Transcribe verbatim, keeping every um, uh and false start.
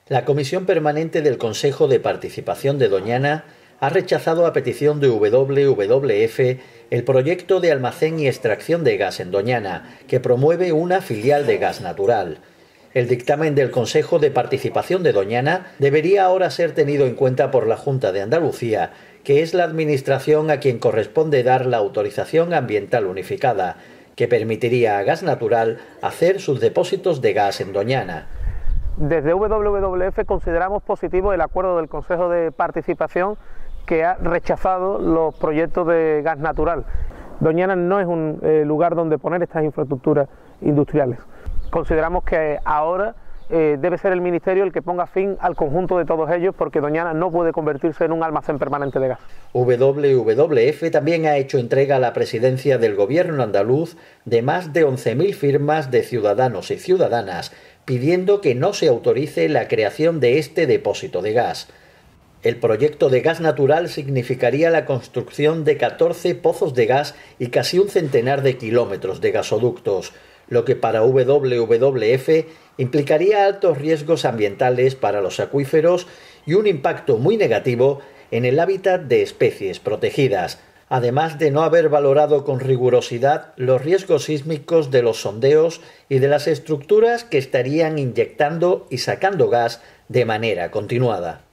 La Comisión Permanente del Consejo de Participación de Doñana ha rechazado a petición de W W F el proyecto de almacén y extracción de gas en Doñana, que promueve una filial de Gas Natural. El dictamen del Consejo de Participación de Doñana debería ahora ser tenido en cuenta por la Junta de Andalucía, que es la administración a quien corresponde dar la autorización ambiental unificada, que permitiría a Gas Natural hacer sus depósitos de gas en Doñana. Desde W W F consideramos positivo el acuerdo del Consejo de Participación que ha rechazado los proyectos de gas natural. Doñana no es un eh, lugar donde poner estas infraestructuras industriales. Consideramos que ahora eh, debe ser el Ministerio el que ponga fin al conjunto de todos ellos, porque Doñana no puede convertirse en un almacén permanente de gas. W W F también ha hecho entrega a la presidencia del Gobierno andaluz de más de once mil firmas de ciudadanos y ciudadanas pidiendo que no se autorice la creación de este depósito de gas. El proyecto de gas natural significaría la construcción de catorce pozos de gas y casi un centenar de kilómetros de gasoductos, lo que para W W F implicaría altos riesgos ambientales para los acuíferos y un impacto muy negativo en el hábitat de especies protegidas, además de no haber valorado con rigurosidad los riesgos sísmicos de los sondeos y de las estructuras que estarían inyectando y sacando gas de manera continuada.